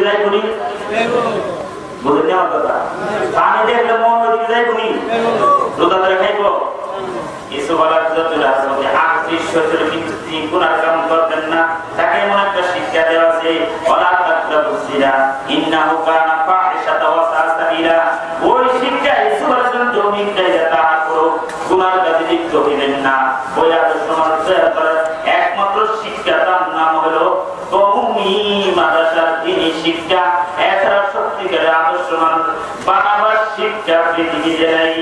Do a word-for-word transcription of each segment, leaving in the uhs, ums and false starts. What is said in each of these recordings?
যাই কোনি বুঝলেন আমার কথা পানি দেখলে মন ওইদিকে যাই কোনি রোজা ধরে খাইব এসব বলার যতটা আছে আটত্রিশ বছর কিন্তু তিনি গুনাহ কাম করতেন না তাকে এমন একটা শিক্ষা দেওয়া আছে ওয়ালা তাকরাবুস জিনা ইন্নাহু কানা ফাহিশাতাও ওয়া সাআ সাবিলা ওই শিক্ষা এসব বলার যৌনিক জায়গা তাহা করো গুনার কাজে লিপ্ত হইবেন না ওই আদর্শ মানুষের একমাত্র শিক্ষা তার নাম হলো কওমি মাদ্রাসার দ্বীনি শিক্ষা এছাড়া সত্যিকারের আদর্শ মানুষ বানাবার শিক্ষা পৃথিবীতে নাই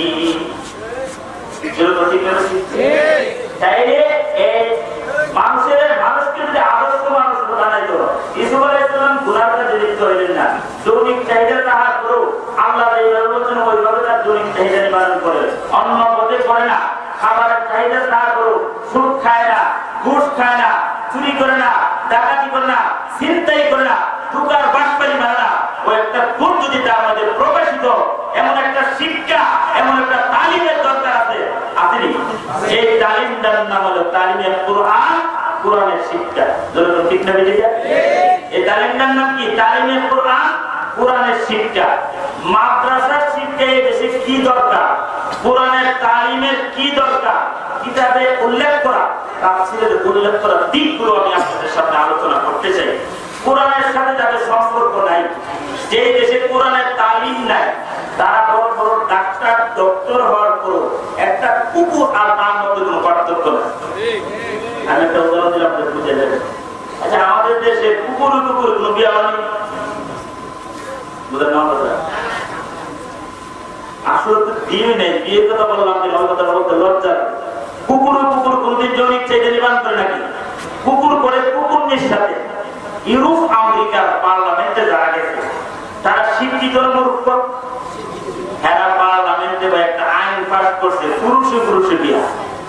মানুষের মানুষকে যদি আদর্শ মানুষ বানাইতো ইসুফ আলাইহিস সালাম গুনার কাজে লিপ্ত হইলেন না যৌনিক চাহিদা তাহার করো আল্লাহ এই আলোচনা ওইভাবে তার যৌনিক চাহিদা নিবারণ করে অন্য পথে করে না খাবারের চাহিদা তাহার করো সুদ খায় না ঘুষ খায় না চুরি করে না ডাকাতি করে না ছিনতাই করে না টুকার বাটপারি মারে না ও একটা গুণ যদি তার মধ্যে প্রকাশিত এমন একটা শিক্ষা এমন একটা তালিমের দরকার আছে আসেনি এই তালিমটার নাম হলো তালিমে কুরআন কুরআনের শিক্ষা যখন ঠিক না বেরিয়ে যায় এই তালিমটার নাম কি তালিমে কুরআন কুরআনের শিক্ষা মাদ্রাসার শিক্ষায় দেশে কি দরকার কুরআনের তালিমের কি দরকার কিতাবে উল্লেখ করা তাফসীরে উল্লেখ করা দিকগুলো আমি আপনাদের সামনে আলোচনা করতে চাই কোরআনের সাথে যাদের সম্পর্ক নাই যে দেশে কোরআনের তালিম নাই তারা বড় বড় ডাক্তার ডক্টর হওয়ার পর একটা কুকুর আর তার মধ্যে কোনো পার্থক্য নাই আমি একটা উদাহরণ দিলাম আপনাদের বুঝে যাবেন আচ্ছা আমাদের দেশে কুকুর কুকুর কোনো বিয়া হয়নি বুঝলেন না কথা আসলে তো বিয়ে নেই বিয়ের কথা বললাম যে কথা বলতে লজ্জা কুকুর কুকুর কোনদিন যৌনিক চাহিদা নিবারণ করে নাকি কুকুর করে কুকুরের সাথে ইউরোপ আমেরিকার পার্লামেন্টে যারা গেছে তারা শিক্ষিত মূর্খ এরা পার্লামেন্টে একটা আইন পাস করছে পুরুষে পুরুষে বিয়া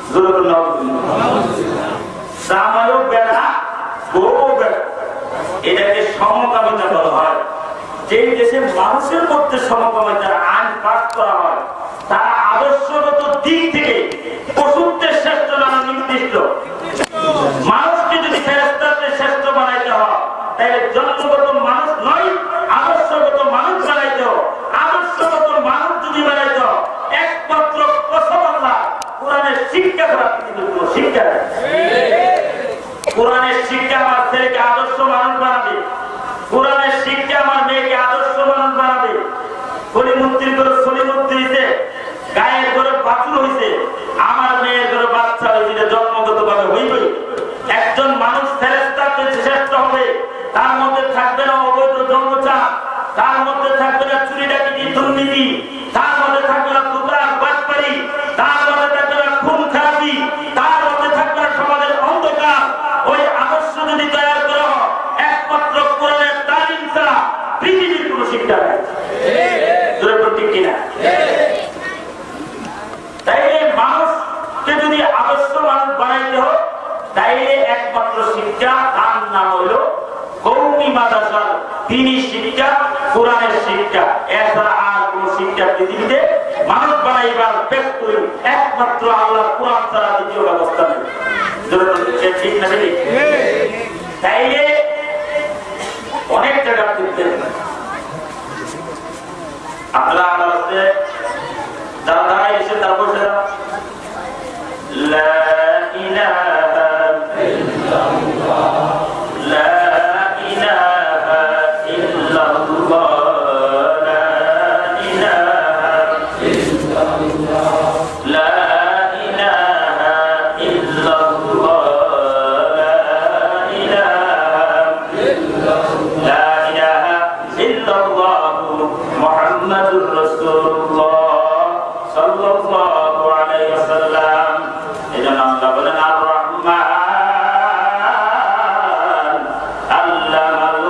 জামাইও বেড়া বউ বেড়া এটাকে সমকামিতা বলা হয় যে দেশে মানুষের মধ্যে সমকামিতার আইন পাস করা হয় তারা আদর্শগত দিক থেকে পশুত্বের শ্রেষ্ঠ নানা নির্দিষ্ট মানুষকে যদি ফেরেশতাদের শ্রেষ্ঠ বানাইতে হয় তাহলে জন্মগত মানুষ নয় আদর্শগত মানুষ বানাইতে হয় আদর্শগত মানুষ যদি বানাইতে হয় একমাত্র কসম আল্লাহ কোরআনের শিক্ষা করা পৃথিবীর কোনো শিক্ষা নেই কোরআনের শিক্ষা আমার ছেলেকে আদর্শ মানুষ বানাবে কোরআনের শিক্ষা আমার মেয়েকে আদর্শ মানুষ বানাবে সলিমুদ্দির করে সলিমুদ্দির হইছে গায়ের করে বাছুর হইছে আমার মেয়ের করে বাচ্চা হইছে জন্মগত ভাবে হইবে একজন মানুষ ফেরেশতার চেয়ে শ্রেষ্ঠ হবে তার মধ্যে থাকবে না অবৈধ জন্মচাপ তার মধ্যে থাকবে না চুরি ডাকাতি দুর্নীতি তার মধ্যে থাকবে না টুকরার বাটপারি তার মধ্যে থাকবে না খুন খারাপি তার মধ্যে থাকবে না সমাজের অন্ধকার ওই আদর্শ যদি তৈরি করা হয় একমাত্র কোরআনের তালিম ছাড়া পৃথিবীর কোনো শিক্ষা নেই ঠিক কিনা তাইলে মানুষকে যদি আদর্শ মানুষ বানাইতে হয় তাইলে একমাত্র শিক্ষা তার নাম হলো কওমি মাদ্রাসার দ্বীনি শিক্ষা কোরআনের শিক্ষা এছাড়া আর কোন শিক্ষা পৃথিবীতে মানুষ বানাইবার ব্যক্তি একমাত্র আল্লাহর কোরআন ছাড়া দ্বিতীয় ব্যবস্থা নেই ঠিক না তাইলে অনেক জায়গা আপনারা আমার কাছে যারা দাঁড়ায় এসে তারপর লা ইলাহা ইল্লাল্লাহ লা ইলাহা ইল্লাল্লাহ লা ইলাহা ইল্লাল্লাহ লা ইলাহা ইল্লাল্লাহ লা ইলাহা ইল্লাল্লাহ লা ইলাহা ইল্লাল্লাহ মুহাম্মাদুর রাসূলুল্লাহ সাল্লাল্লাহু আলাইহি ওয়াসাল্লাম এজন্য আল্লাহ বলেন আর রহমান আল্লামাল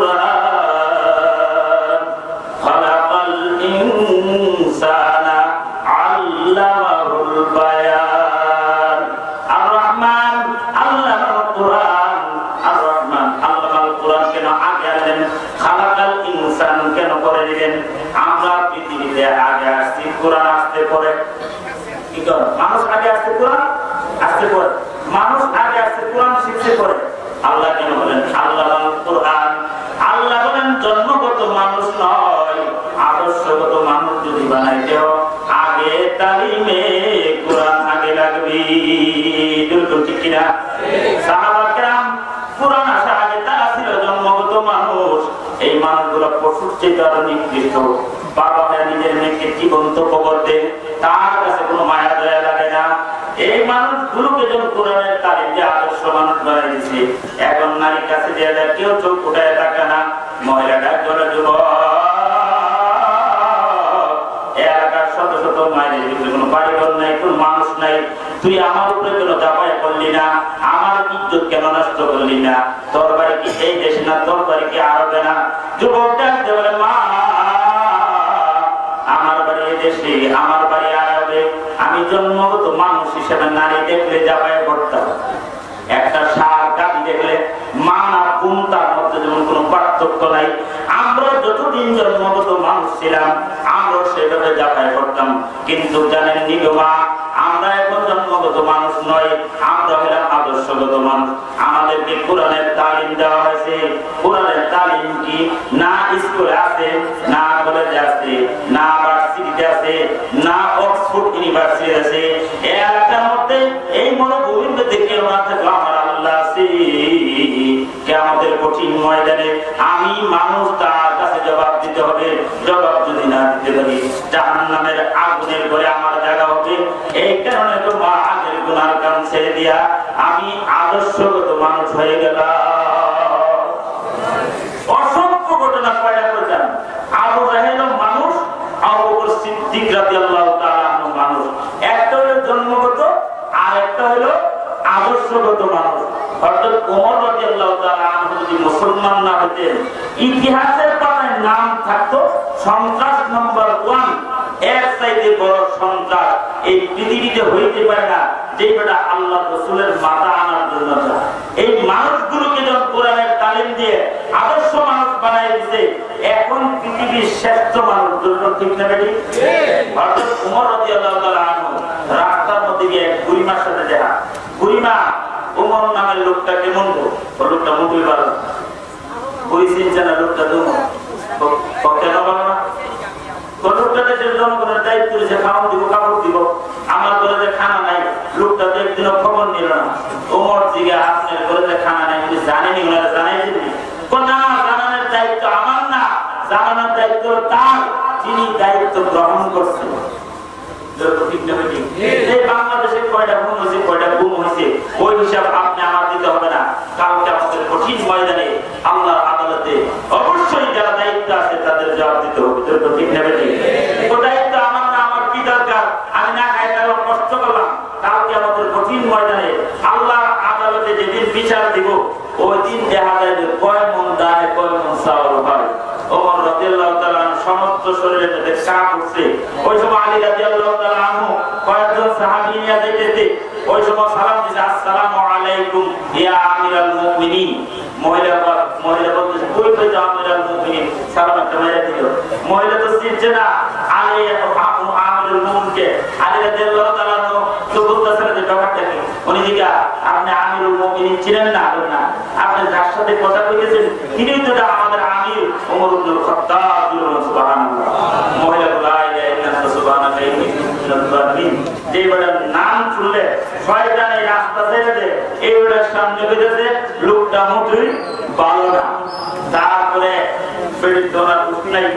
কুরআন খালাকাল ইনসানা আল্লামাহুল বায়ান আর রহমান আল্লামাল কুরআন আর রহমান আল্লামাল কুরআন কেন আগে আনলেন খালাকাল ইনসান কেন করে দিলেন আমরা পৃথিবীতে আগে আসছি কোরআন আসতে পরে কি কর মানুষ আগে আসতে কোরআন আসতে পরে মানুষ আগে আসতে কোরআন শিখতে পরে আল্লাহ কেন বলেন আল্লাহ কোরআন আল্লাহ বলেন বানাইতেও আগে তালিমে কোরআন আগে লাগবে। ঠিক কিনা? সাহাবা কেরাম কোরআন আসা আগে তারা ছিল জন্মগত মানুষ। এই মানুষগুলো পশুর চেয়ে আরো নিকৃষ্ট। বাবা নিজের মেয়েকে জীবন্ত কবর দেন, তার কাছে কোনো মায়া দয়া লাগে না। এই মানুষগুলোকে যখন কোরআনের তালিম দিয়ে আদর্শ মানুষ বানাই দিচ্ছে, এখন নারীর কাছে দেওয়া যায়, কেউ চোখ উঠায় থাকে না। মহিলাটা করে যুবক, এলাকার শত শত মায়ের ভিতরে কোনো বাড়িঘর নাই, কোন মানুষ নাই, তুই আমার উপরে কেন চাপায় করলি না? আমার ইজ্জত কেন নষ্ট করলি না? তোর বাড়ি কি এই দেশে না? তোর বাড়ি কি আরবে না? যুবকটা বলে, মা আমার বাড়ি এই দেশে, আমার বাড়ি আরবে। আমি জন্মগত মানুষ হিসেবে নারী দেখলে চাপায় পড়তাম। একটা সার গাড়ি দেখলে মা না বোন, তার মধ্যে যেমন কোনো পার্থক্য নাই। আমরা যতদিন জন্মগত মানুষ ছিলাম, আমরা সেভাবে যাচাই করতাম। কিন্তু জানেন নি গো মা, আমরা এখন জন্মগত মানুষ নয়, আমরা হলাম আদর্শগত মানুষ। আমাদেরকে কোরআনের তালিম দেওয়া হয়েছে। কোরআনের তালিম কি না স্কুলে আছে, না কলেজে আছে, না ভার্সিটিতে আছে, না অক্সফোর্ড ইউনিভার্সিটি আছে। এই এলাকার মধ্যে এই মনোভূমির মধ্যে কেউ না থাকলে আমার আল্লাহ আছে। কিয়ামতের কঠিন ময়দানে আমি মানুষ, তার কাছে জবাব দিতে হবে। জবাব যদি না দিতে পারি, জাহান্নামের আগুনের ঘরে আমার জায়গা হবে। এই কারণে তো মা আগের গুনার কাম ছেড়ে দিয়া আমি আদর্শগত মানুষ হয়ে গেলাম। অসংখ্য ঘটনা পয়দা করেছেন। আবু জাহেল মানুষ, আবু বকর সিদ্দিক রাদিয়াল্লাহু তাআলা আনহু মানুষ। একটা হলো জন্মগত, আর একটা হলো আদর্শগত মানুষ। অর্থাৎ ওমর রাদিয়াল্লাহু তাআলা আনহু যদি মুসলমান না হতেন, ইতিহাসের পাতায় নাম থাকতো সন্ত্রাস নাম্বার ওয়ান, এক চাইতে বড় সন্ত্রাস এই পৃথিবীতে হইতে পারে না, যেটা আল্লাহ রাসূলের মাথা আনার জন্য। এই মানুষগুলোকে যখন কোরআনের তালিম দিয়ে আদর্শ মানুষ বানাই দিতে, এখন পৃথিবীর শ্রেষ্ঠ মানুষ। ঠিক না বেটি? অর্থাৎ ওমর রাদিয়াল্লাহু তাআলা আনহু রাস্তার মধ্যে গিয়ে বুড়িমার সাথে দেখা। বুড়িমা, ওমর নামের লোকটা কেমন গো? লোকটা মুখে পারো বুড়ি চিনছে না, লোকটা দুমো কেন পারো না? লোকটা দেশের জনগণের দায়িত্ব দিয়েছে, খাওয়া দিব, কাপড় দিব। আমার ঘরে যে খানা নাই, লোকটা তো একদিনও খবর নিল না। ওমর জিগা আপনার ঘরে যে খানা নাই, যদি জানেনি, ওনারা জানাইছেন না? জানানোর দায়িত্ব আমার না, জানানোর দায়িত্ব তার, তিনি দায়িত্ব গ্রহণ করছেন। বাংলাদেশে কয়টা গুম হয়েছে, কয়টা গুম হয়েছে, ওই হিসাব আপনি আমার দিতে হবে না। কালকে আমাদের কঠিন ময়দানে আল্লাহর আদালতে অবশ্যই যারা দায়িত্ব আছে তাদের জবাব দিতে হবে। ঠিক না বেটি? ও দায়িত্ব আমার না, আমার কি দরকার? আমি না খাই তার কষ্ট করলাম। কালকে আমাদের কঠিন ময়দানে আল্লাহর আদালতে যেদিন বিচার দিব, ওই দিন দেখা যায় যে কয় মন দানে কয় মন চাউল হয়। ওমর রাদিয়াল্লাহু তাআলা সমস্ত শরীরে মধ্যে কাপ উঠছে। ওই সময় আলী রাদিয়াল্লাহু তাআলা আনহু কয়েকজন সাহাবী নিয়ে যাইতেছে। ওই সময় সালাম দিছে, আসসালামু আলাইকুম ইয়া আমিরাল মুমিনিন। মহিলা মহিলা বলতেছে, কই কই যাও আমিরাল মুমিনিন? সালাম একটা মেরে দিল। মহিলা তো চিনছে না আলী আমিরুল মুমিনকে। আলী রাদিয়াল্লাহু তাআলা আনহু তো বলতেছেন যে ব্যাপারটা কি? উনি জিজ্ঞা, আপনি আমিরুল মুমিনিন চিনেন না? না। আপনি যার সাথে কথা কইতেছেন তিনি তো আমাদের আমির ওমর ইবনে খাত্তাব। সুবহানাল্লাহ। মহিলা লা ইলাহা ইল্লাল্লাহ সুবহানাকা ইন্নী কুনতু মিনাল যে বড় নাম শুনলে শয়তান এই রাস্তা ছেড়ে দেয়। এই বড় সামনে বেঁধেছে, লোকটা মুঠুই ভালো না। তারপরে পেট ধরার উঠি নাই,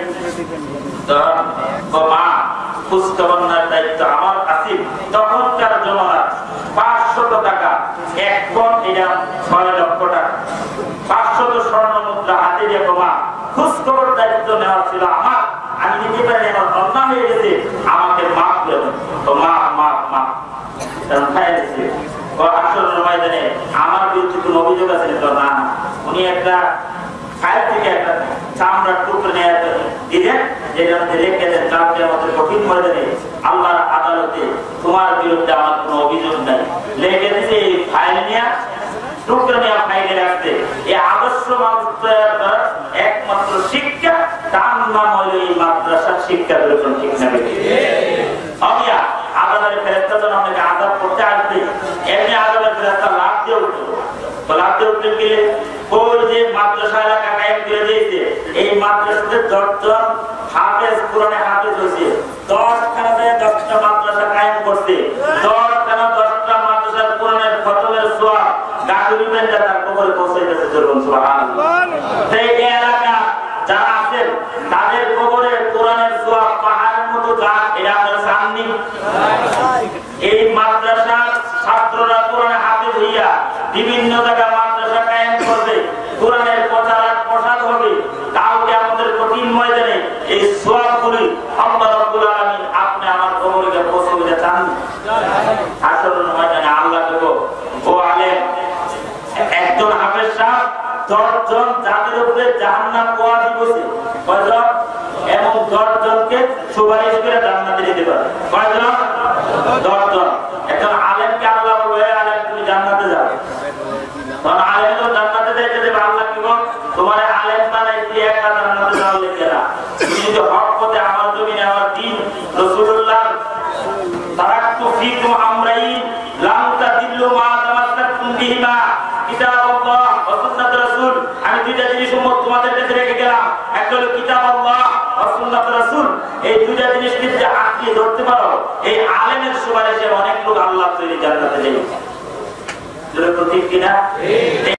মা খুশখবরের দায়িত্ব আমার আছে। তখনকার জমানা পাঁচশত টাকা এক পণ, এটা ছয় লক্ষ টাকা। পাঁচশত স্বর্ণ মুদ্রা হাতে দিয়ে মা খুশখবর দায়িত্ব নেওয়া ছিল আমার। আমি নিতে পারি, আমার অন্যায় হয়ে গেছে, আমাকে মাফ করে দেন। তো মা মা মা খাই দিচ্ছে। আসল ময়দানে আমার বিরুদ্ধে কোনো অভিযোগ আছে? তো না। উনি একটা ফাইল থেকে একটা চামড়ার টুকরো নিয়ে দিলেন, যেটা রেখে দেন, কালকে আমাদের কঠিন ময়দানে আল্লাহর আদালতে তোমার বিরুদ্ধে আমার কোনো অভিযোগ নাই। লেখে দিছে এই ফাইল নিয়ে, টুকরো নিয়ে ফাইলে রাখতে। এই আদর্শ মানুষ তৈরি করার একমাত্র শিক্ষা, তার নাম হইল এই মাদ্রাসার শিক্ষা দর্শন। ঠিক না? অমিয়া আদালতের ফেরেশতা যখন আপনাকে আদালত করতে আসবে, এমনি আদালতের ফেরেশতা লাভ দিয়ে উঠবে। লাভ দিয়ে উঠতে গেলে ওই যে মাদ্রাসা এলাকা কায়েম করে দিয়েছে, এই মাদ্রাসাতে দশজন হাফেজ কোরআনে হাফেজ হয়েছে, দশ খানাতে দশটা মাদ্রাসা কায়েম করছে, দশ খানা দশটা মাদ্রাসার কোরআনের খতমের সওয়াব গাজুরি বেন্দা তার কবরে পৌঁছাইতেছে। সুবহানাল্লাহ। সেই এলাকা যারা আছেন তাদের কবরে কোরআনের সওয়াব পাহাড়ের মতো যাক, এটা আপনারা জাননি? এই মাদ্রাসার ছাত্ররা কোরআনে হাফেজ হইয়া বিভিন্ন জায়গায় মাদ্রাসা কায়েম করবে, কোরআনের প্রচার প্রসার হবে, কাউকে আমাদের কঠিন ময়দানে এই সওয়াবগুলি আল্লাহ রাব্বুল আলামিন আপনি আমার কবরে পৌঁছে দিতে চান? হাসরের ময়দানে আল্লাহ দেবো, ও আলেম একজন হাফেজ সাহেব দশজন যাদের উপরে জাহান্নাম ওয়াজিব হয়েছে, কয়জন? এবং দশজনকে সুপারিশ করে জান্নাতে দিতে পারে। কয়জন? দশজন। একজন আলেমকে আল্লাহ বলবে, আলেম তুমি জান্নাতে যাও। তখন আলেম তো জান্নাতে যাইতে দেবে, আল্লাহ কি বল তোমার আলেম বানাই দিয়ে একটা জান্নাতে যাওয়া লিখে না। তুমি যদি হক পথে আমার জমিনে আমার দিন রাসূলুল্লাহ তারাকতু ফীকুম আমরাইন লাম তাদিল্লু মা তামাসসাকতুম বিহিমা কিতাবাল্লাহ ওয়া সুন্নাত রাসূল। আমি দুইটা জিনিস উম্মত তোমাদের কাছে রেখে গেলাম, একটা হলো কিতাবাল্লাহ ওয়া সুন্নাত রাসূল। এই দুইটা জিনিস যদি আঁকড়ে ধরতে পারো, এই আলেমের সুপারিশে অনেক লোক আল্লাহ তৈরি জান্নাতে যাবে। যেটা ঠিক কিনা?